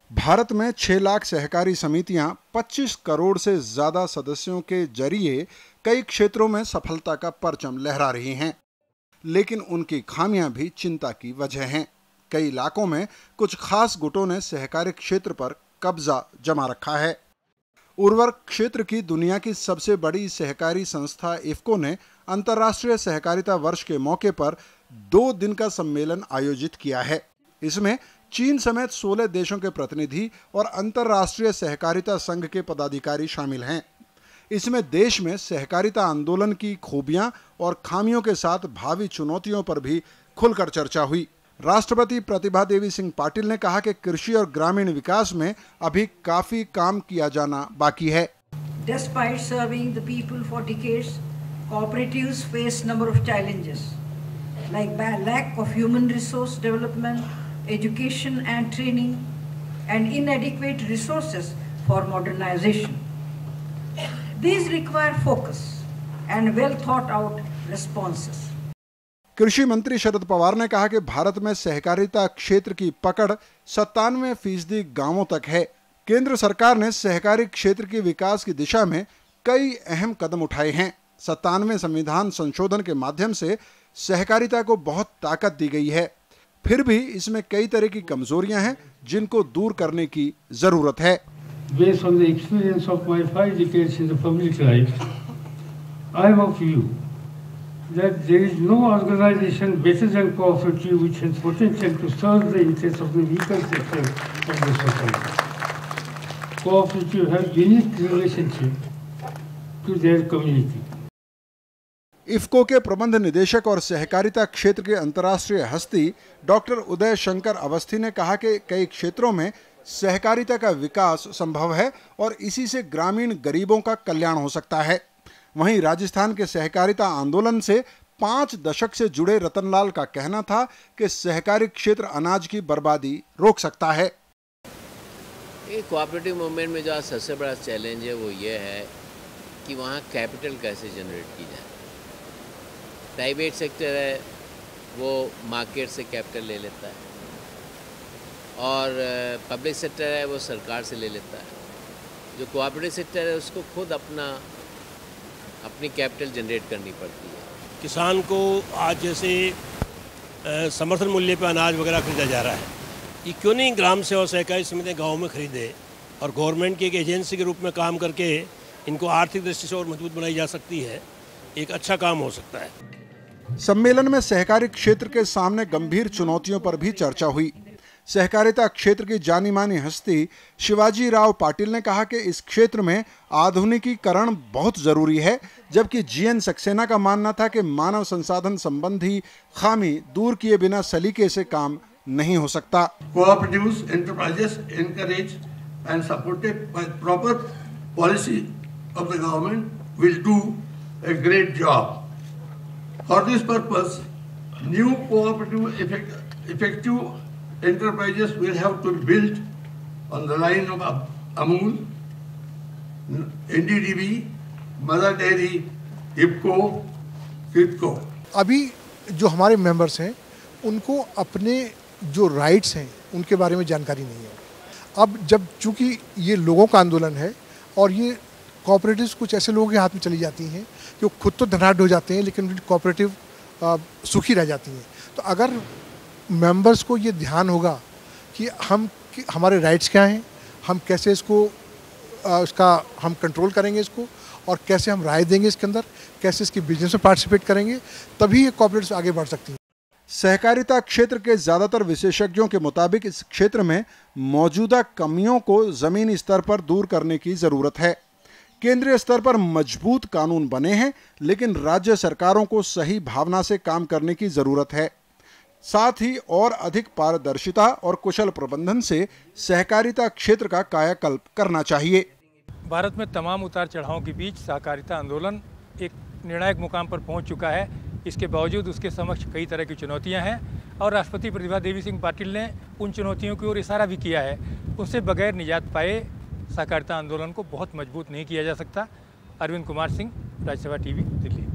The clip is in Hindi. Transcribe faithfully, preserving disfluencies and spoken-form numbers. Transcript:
भारत में छह लाख सहकारी समितियां पच्चीस करोड़ से ज्यादा सदस्यों के जरिए कई क्षेत्रों में सफलता का परचम लहरा रही हैं, लेकिन उनकी खामियां भी चिंता की वजह हैं। कई इलाकों में कुछ खास गुटों ने सहकारी क्षेत्र पर कब्जा जमा रखा है। उर्वरक क्षेत्र की दुनिया की सबसे बड़ी सहकारी संस्था इफ्को ने अंतर्राष्ट्रीय सहकारिता वर्ष के मौके पर दो दिन का सम्मेलन आयोजित किया है। इसमें चीन समेत सोलह देशों के प्रतिनिधि और अंतर्राष्ट्रीय सहकारिता संघ के पदाधिकारी शामिल हैं। इसमें देश में सहकारिता आंदोलन की खूबियां और खामियों के साथ भावी चुनौतियों पर भी खुलकर चर्चा हुई। राष्ट्रपति प्रतिभा देवी सिंह पाटिल ने कहा कि कृषि और ग्रामीण विकास में अभी काफी काम किया जाना बाकी है। Despite serving the people for decades, cooperatives face number of challenges like lack of human resource development, education and training, and inadequate resources for modernization. These require focus and well thought out responses. कृषि मंत्री शरद पवार ने कहा कि भारत में सहकारिता क्षेत्र की पकड़ सत्तानवे फीसदी गांवों तक है। केंद्र सरकार ने सहकारी क्षेत्र के विकास की दिशा में कई अहम कदम उठाए हैं। सत्तानवे संविधान संशोधन के माध्यम से सहकारिता को बहुत ताकत दी गई है, फिर भी इसमें कई तरह की कमजोरियां हैं जिनको दूर करने की जरूरत है। Based on the experience of my five decades in the public life, I am of view that there is no organization better than cooperative which has potential to serve the interests of the weaker sector of the society. Cooperative have unique relationship to their community. IFFCO के प्रबंध निदेशक और सहकारिता क्षेत्र के अंतर्राष्ट्रीय हस्ती डॉक्टर उदय शंकर अवस्थी ने कहा कि कई क्षेत्रों में सहकारिता का विकास संभव है और इसी से ग्रामीण गरीबों का कल्याण हो सकता है। वहीं राजस्थान के सहकारिता आंदोलन से पांच दशक से जुड़े रतनलाल का कहना था कि सहकारी क्षेत्र अनाज की बर्बादी रोक सकता है। कोऑपरेटिव मूवमेंट में जो सबसे बड़ा चैलेंज है वो ये है कि वहाँ कैपिटल कैसे जनरेट की जाए। प्राइवेट सेक्टर है वो मार्केट से कैपिटल ले लेता है और पब्लिक सेक्टर है वो सरकार से ले लेता है। जो कोऑपरेटिव सेक्टर है उसको खुद अपना अपनी कैपिटल जनरेट करनी पड़ती है। किसान को आज जैसे समर्थन मूल्य पर अनाज वगैरह खरीदा जा रहा है, ये क्यों नहीं ग्राम से और सहकारी समितियाँ गाँव में खरीदे और गवर्नमेंट की एक एजेंसी के रूप में काम करके इनको आर्थिक दृष्टि से और मजबूत बनाई जा सकती है। एक अच्छा काम हो सकता है। सम्मेलन में सहकारी क्षेत्र के सामने गंभीर चुनौतियों पर भी चर्चा हुई। सहकारिता क्षेत्र की जानी मानी हस्ती शिवाजी राव पाटिल ने कहा कि इस क्षेत्र में आधुनिकीकरण बहुत जरूरी है, जबकि जीएन सक्सेना का मानना था कि मानव संसाधन संबंधी खामी दूर किए बिना सलीके से काम नहीं हो सकता। Cooperatives enterprises encourage and supported by proper policy of the government will do a great job. For this purpose, new cooperative effect, effective enterprises will have to be built on the line of Amul, N D D B, Mother Dairy, IFFCO, Kitco. अभी जो हमारे मेंबर्स हैं उनको अपने जो राइट्स हैं उनके बारे में जानकारी नहीं है। अब जब चूंकि ये लोगों का आंदोलन है और ये कोऑपरेटिव्स कुछ ऐसे लोगों के हाथ में चली जाती हैं कि वो खुद तो धनाढ़ हो जाते हैं लेकिन उनकी कोऑपरेटिव सुखी रह जाती हैं। तो अगर मेंबर्स को ये ध्यान होगा कि हम कि हमारे राइट्स क्या हैं, हम कैसे इसको इसका हम कंट्रोल करेंगे इसको और कैसे हम राय देंगे इसके अंदर, कैसे इसकी बिजनेस में पार्टिसिपेट करेंगे, तभी ये कोऑपरेटिव्स आगे बढ़ सकती हैं। सहकारिता क्षेत्र के ज्यादातर विशेषज्ञों के मुताबिक इस क्षेत्र में मौजूदा कमियों को जमीनी स्तर पर दूर करने की जरूरत है। केंद्रीय स्तर पर मजबूत कानून बने हैं, लेकिन राज्य सरकारों को सही भावना से काम करने की जरूरत है। साथ ही और अधिक पारदर्शिता और कुशल प्रबंधन से सहकारिता क्षेत्र का कायाकल्प करना चाहिए। भारत में तमाम उतार चढ़ावों के बीच सहकारिता आंदोलन एक निर्णायक मुकाम पर पहुंच चुका है। इसके बावजूद उसके समक्ष कई तरह की चुनौतियां हैं और राष्ट्रपति प्रतिभा देवी सिंह पाटिल ने उन चुनौतियों की ओर इशारा भी किया है। उससे बगैर निजात पाए सहकारिता आंदोलन को बहुत मजबूत नहीं किया जा सकता। अरविंद कुमार सिंह, राज्यसभा टीवी, दिल्ली।